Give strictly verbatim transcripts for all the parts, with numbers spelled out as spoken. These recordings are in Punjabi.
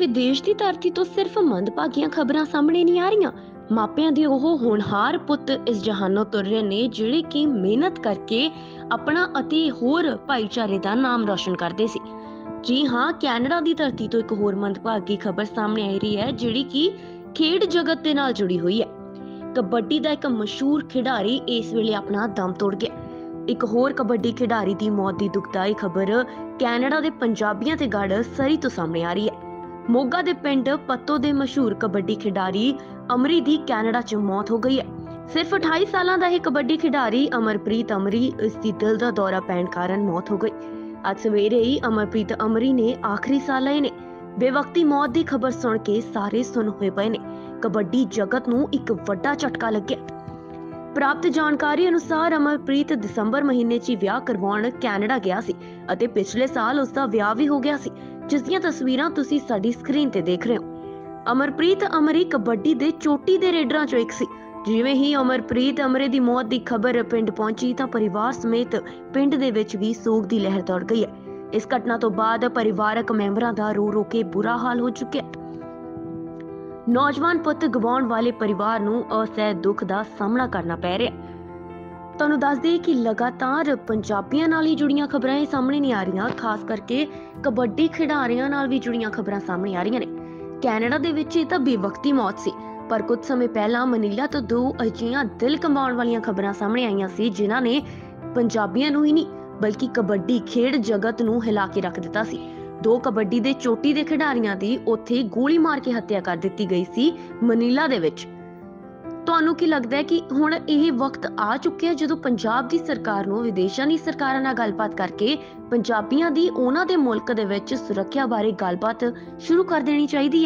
ਵਿਦੇਸ਼ ਦੀ ਧਰਤੀ ਤੋਂ ਸਿਰਫ ਮੰਦਭਾਗੀਆਂ ਖਬਰਾਂ ਸਾਹਮਣੇ ਨਹੀਂ ਆ ਰਹੀਆਂ। ਮਾਪਿਆਂ ਦੇ ਉਹ ਹੋਣਹਾਰ ਪੁੱਤ ਇਸ ਜਹਾਨੋਂ ਤੁਰ ਰਹੇ ਨੇ ਜਿਹੜੇ ਕਿ ਮਿਹਨਤ ਕਰਕੇ ਆਪਣਾ ਅਤੇ ਹੋਰ ਭਾਈਚਾਰੇ ਦਾ ਨਾਮ ਰੌਸ਼ਨ ਕਰਦੇ ਸੀ। ਜੀ ਹਾਂ, ਕੈਨੇਡਾ ਦੀ ਧਰਤੀ ਤੋਂ ਇੱਕ ਹੋਰ ਮੰਦਭਾਗੀ ਖਬਰ ਸਾਹਮਣੇ ਆ ਰਹੀ ਹੈ ਜਿਹੜੀ ਕਿ ਖੇਡ ਜਗਤ ਦੇ ਨਾਲ ਜੁੜੀ ਹੋਈ ਹੈ। ਕਬੱਡੀ ਦਾ ਇੱਕ ਮਸ਼ਹੂਰ ਖਿਡਾਰੀ ਇਸ ਵੇਲੇ ਆਪਣਾ ਦਮ ਤੋੜ ਗਿਆ। ਇੱਕ ਹੋਰ ਕਬੱਡੀ ਖਿਡਾਰੀ ਦੀ ਮੌਤ ਦੀ ਦੁਖਦਾਈ ਖਬਰ ਕੈਨੇਡਾ ਦੇ ਪੰਜਾਬੀਆਂ ਤੇ ਗੜ ਸਰੀ ਤੋਂ ਸਾਹਮਣੇ ਆ ਰਹੀ ਹੈ। ਮੋਗਾ ਦੇ ਪਿੰਡ ਪੱਤੋ ਦੇ ਮਸ਼ਹੂਰ ਕਬੱਡੀ ਖਿਡਾਰੀ ਅਮਰੀ ਦੀ ਕੈਨੇਡਾ 'ਚ ਮੌਤ ਹੋ ਗਈ ਹੈ। ਸਿਰਫ ਅਠਾਈ ਸਾਲਾਂ ਦਾ ਇਹ ਕਬੱਡੀ ਖਿਡਾਰੀ ਅਮਰਪ੍ਰੀਤ ਅਮਰੀ ਇਸ ਦੀ ਦਿਲ ਦਾ ਦੌਰਾ ਪੈਣ ਕਾਰਨ ਮੌਤ ਹੋ ਗਈ। ਅੱਜ ਸਵੇਰੇ ਹੀ ਅਮਰਪ੍ਰੀਤ ਅਮਰੀ ਨੇ ਆਖਰੀ ਸਾਹ ਲਏ ਨੇ। ਬੇਵਕਤੀ ਮੌਤ ਦੀ ਖਬਰ ਸੁਣ ਕੇ ਸਾਰੇ ਸੁੰਨ ਹੋਏ ਪਏ ਨੇ। ਕਬੱਡੀ ਜਗਤ ਨੂੰ ਇੱਕ ਵੱਡਾ ਝਟਕਾ ਲੱਗਿਆ। ਪ੍ਰਾਪਤ ਜਾਣਕਾਰੀ ਅਨੁਸਾਰ ਅਮਰਪ੍ਰੀਤ ਦਸੰਬਰ ਮਹੀਨੇ 'ਚ ਵਿਆਹ ਕਰਵਾਉਣ ਕੈਨੇਡਾ ਗਿਆ ਸੀ ਅਤੇ ਪਿਛਲੇ ਸਾਲ ਉਸ ਦਾ ਵਿਆਹ ਵੀ ਹੋ ਗਿਆ ਸੀ, ਜਿਸ ਦੀਆਂ ਤਸਵੀਰਾਂ ਤੁਸੀਂ ਸਾਡੀ ਸਕਰੀਨ ਤੇ ਦੇਖ ਰਹੇ ਹੋ। ਅਮਰਪ੍ਰੀਤ ਅਮਰੀ ਕਬੱਡੀ ਦੇ ਚੋਟੀ ਦੇ ਰੇਡਰਾਂ 'ਚੋਂ ਇੱਕ ਸੀ। ਜਿਵੇਂ ਹੀ ਅਮਰਪ੍ਰੀਤ ਅਮਰੀ ਦੀ ਮੌਤ ਦੀ ਖਬਰ ਪਿੰਡ ਪਹੁੰਚੀ ਤਾਂ ਪਰਿਵਾਰ ਸਮੇਤ ਪਿੰਡ ਦੇ ਵਿੱਚ ਵੀ ਸੋਗ ਦੀ ਲਹਿਰ ਦੌੜ ਗਈ ਹੈ। ਇਸ ਘਟਨਾ ਤੋਂ ਬਾਅਦ ਪਰਿਵਾਰਕ ਮੈਂਬਰਾਂ ਦਾ ਰੋ ਰੋ ਕੇ ਬੁਰਾ ਹਾਲ ਹੋ ਚੁੱਕਿਆ। ਨੌਜਵਾਨ ਪੁੱਤ ਗਵਾਉਣ ਵਾਲੇ ਪਰਿਵਾਰ ਨੂੰ ਅਸਹਿ ਦੁੱਖ ਦਾ ਸਾਹਮਣਾ ਕਰਨਾ ਪੈ ਰਿਹਾ। ਤੁਹਾਨੂੰ ਦੱਸ ਦਈਏ ਕਿ ਲਗਾਤਾਰ ਪੰਜਾਬੀਆਂ ਨਾਲ ਹੀ ਜੁੜੀਆਂ ਖਬਰਾਂ ਇਹ ਸਾਹਮਣੇ ਨਹੀਂ ਆ ਰਹੀਆਂ। ਖਾਸ ਕਰਕੇ ਕਬੱਡੀ ਖਿਡਾਰੀਆਂ ਨਾਲ ਵੀ ਜੁੜੀਆਂ ਖਬਰਾਂ ਸਾਹਮਣੇ ਆ ਰਹੀਆਂ ਨੇ। ਕੈਨੇਡਾ ਦੇ ਵਿੱਚ ਇਹ ਤਾਂ ਬੇਵਕਤੀ ਮੌਤ ਸੀ, ਪਰ ਕੁਝ ਸਮੇਂ ਪਹਿਲਾਂ ਮਨੀਲਾ ਤੋਂ ਦੋ ਅਜਿਹੀਆਂ ਦਿਲ ਕੰਬਾਉਣ ਵਾਲੀਆਂ ਖਬਰਾਂ ਸਾਹਮਣੇ ਆਈਆਂ ਸੀ ਜਿਨ੍ਹਾਂ ਨੇ ਪੰਜਾਬੀਆਂ ਨੂੰ ਹੀ ਨਹੀਂ ਬਲਕਿ ਕਬੱਡੀ ਖੇਡ ਜਗਤ ਨੂੰ ਹਿਲਾ ਕੇ ਰੱਖ ਦਿੱਤਾ ਸੀ। ਦੋ ਕਬੱਡੀ ਦੇ ਚੋਟੀ ਦੇ ਖਿਡਾਰੀਆਂ ਦੀ ਉੱਥੇ ਗੋਲੀ ਮਾਰ ਕੇ ਹੱਤਿਆ ਕਰ ਦਿੱਤੀ ਗਈ ਸੀ ਮਨੀਲਾ ਦੇ ਵਿੱਚ। ਤੁਹਾਨੂੰ ਕੀ ਲੱਗਦਾ ਹੈ ਕਿ ਹੁਣ ਇਹ ਵਕਤ ਆ ਚੁੱਕਿਆ ਜਦੋਂ ਪੰਜਾਬ ਦੀ ਸਰਕਾਰ ਨੂੰ ਵਿਦੇਸ਼ਾਂ ਦੀ ਸਰਕਾਰਾਂ ਨਾਲ ਗੱਲਬਾਤ ਕਰਕੇ ਪੰਜਾਬੀਆਂ ਦੀ ਉਹਨਾਂ ਦੇ ਮੁਲਕ ਦੇ ਵਿੱਚ ਸੁਰੱਖਿਆ ਬਾਰੇ ਗੱਲਬਾਤ ਸ਼ੁਰੂ ਕਰ ਦੇਣੀ ਚਾਹੀਦੀ ਹੈ?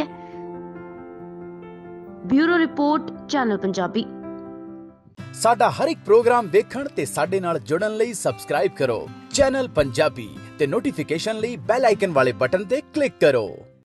Bureau report, channel Punjabi. ਸਾਡਾ ਹਰ ਇੱਕ ਪ੍ਰੋਗਰਾਮ ਵੇਖਣ ਤੇ ਸਾਡੇ ਨਾਲ ਜੁੜਨ ਲਈ ਸਬਸਕ੍ਰਾਈਬ ਕਰੋ ਚੈਨਲ ਪੰਜਾਬੀ ਤੇ ਨੋਟੀਫਿਕੇਸ਼ਨ ਲਈ ਬੈਲ ਆਈਕਨ ਵਾਲੇ ਬਟਨ ਤੇ ਕਲਿੱਕ ਕਰੋ।